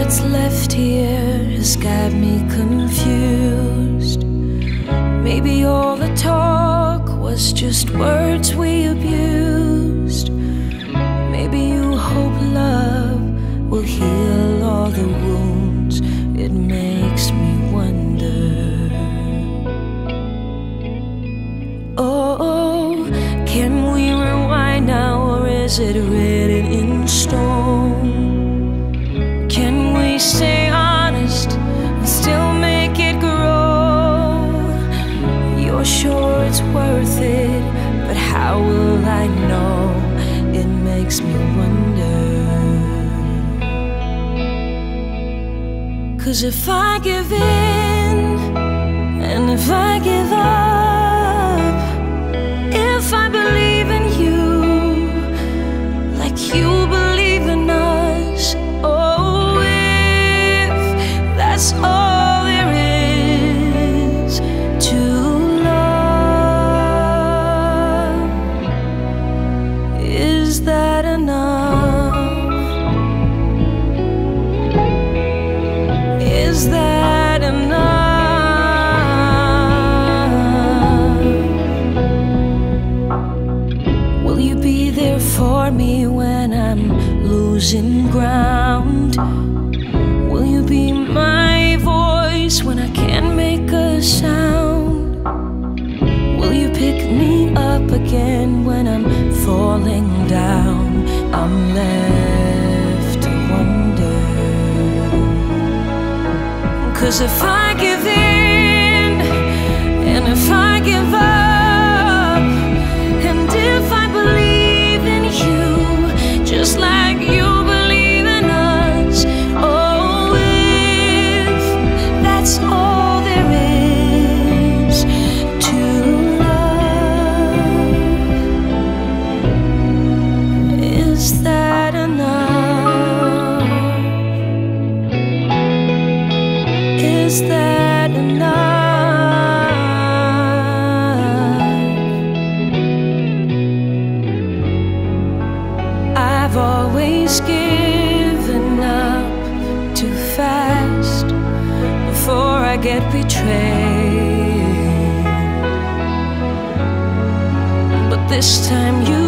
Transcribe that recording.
what's left here has got me confused. Maybe all the talk was just words we abused. Maybe you hope love will heal all the wounds. It makes me wonder. Oh, can we rewind now, or is it written in stone? Can we stay honest and still make it grow? You're sure it's worth it, but how will I know? It makes me wonder. 'Cause if I give in, and if I give up, if I believe in you like you believe in us, oh, if that's all there is to love, is that enough? Is that enough? Will you be there for me when I'm losing ground? Will you be my voice when I can't make a sound? Will you pick me up again when I'm falling down? I'm left to wonder. 'Cause if I give in, and if I give up, and if I believe in you just like you believe in us, oh, if that's all there is to love, is that enough? Is that enough? I've always given up too fast before I get betrayed, but this time you